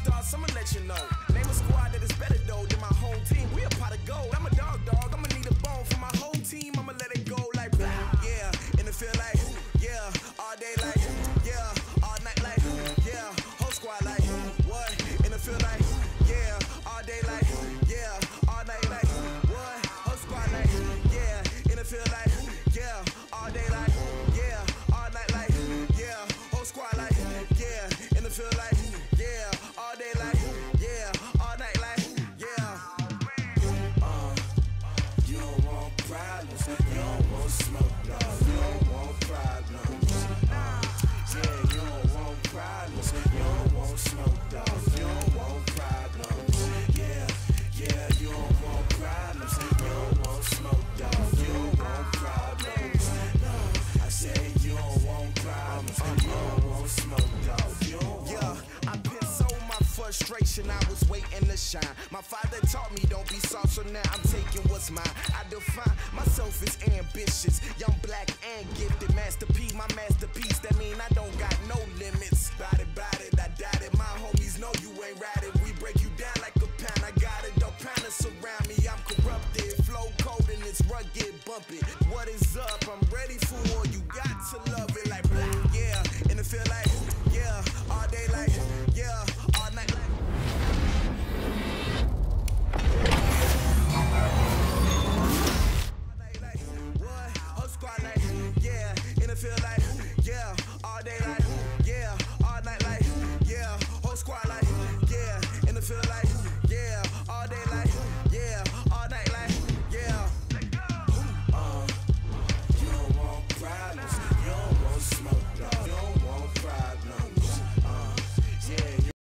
superstars, I'ma let you know. Name a squad that is better though than my home team. We a pot of gold. I'm a dog, I'ma need a bone for my whole team. I'ma let it go like blah. Yeah, in the field like yeah, all day like yeah, all night like yeah, whole squad like what? In the field like yeah, all day like yeah, all night like what? Whole squad like yeah, in the field like yeah, all day like yeah, all night like yeah, whole squad like yeah, in the field like yeah, all day like yeah, all night like yeah. You don't want problems, you don't want smoke, dog. You don't want problems. Yeah, you don't want problems, you don't want smoke, dog. You don't want problems. Yeah, yeah, you don't want problems, you don't want smoke, dog. You don't want problems. No, I say you don't want problems, you don't want smoke, dog. You don't want. I pissed so my frustration, I was waiting to shine. My father taught me don't be soft, so now I'm taking what's mine. I define myself as ambitious, young, black, and gifted. Master P, my masterpiece, that mean I don't got no limits. Bout it, I doubt it. My homies know you ain't ride it. We break you down like a pound. I got it, don't pound us around me. I'm corrupted, flow cold and it's rugged, bump it. What is up? I'm ready for war. You got to love it.